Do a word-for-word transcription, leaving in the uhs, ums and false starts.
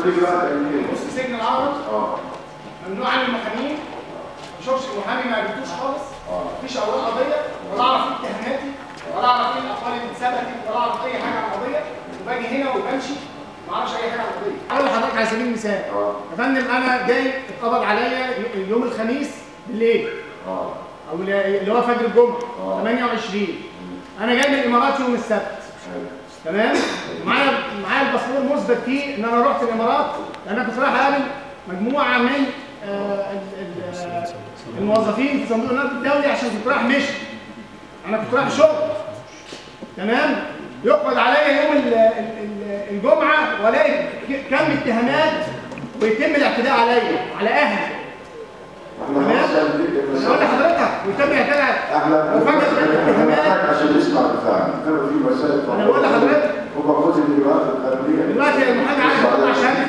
بص سجن العرض ممنوع عن المحامين، ما بشوفش المحامي، ما قابلتوش خالص، مفيش اوراق قضيه، ولا اعرف ايه اتهاماتي، ولا اعرف ايه الاقوال اللي اتثبتت، ولا اعرف اي حاجه عن القضيه، وباجي هنا وبمشي ما اعرفش اي حاجه عن القضيه. اقول لحضرتك على سبيل المثال يا فندم، انا جاي اتقبض عليا يوم الخميس بالليل اه او اللي هو فجر الجمعه ثمانية وعشرين، انا جاي من الامارات يوم السبت تمام، معايا معايا الباسبور مثبت فيه ان انا رحت الامارات، لان انا كنت رايح اقابل مجموعه من آه الموظفين في صندوق النقد الدولي عشان كنت رايح مشي، انا كنت رايح شغل تمام. يقبض عليا يوم الجمعه والاقي كم اتهامات ويتم الاعتداء عليا على اهلي تمام. اقول لحضرتك ويتم الاعتداء وفجاه الاتهامات عشان نسمع الدفاع، كانوا في مسائل انا بقول لحضرتك وباخد الاجراءات القانونيه دلوقتي المحامي عايز يطلع شهاده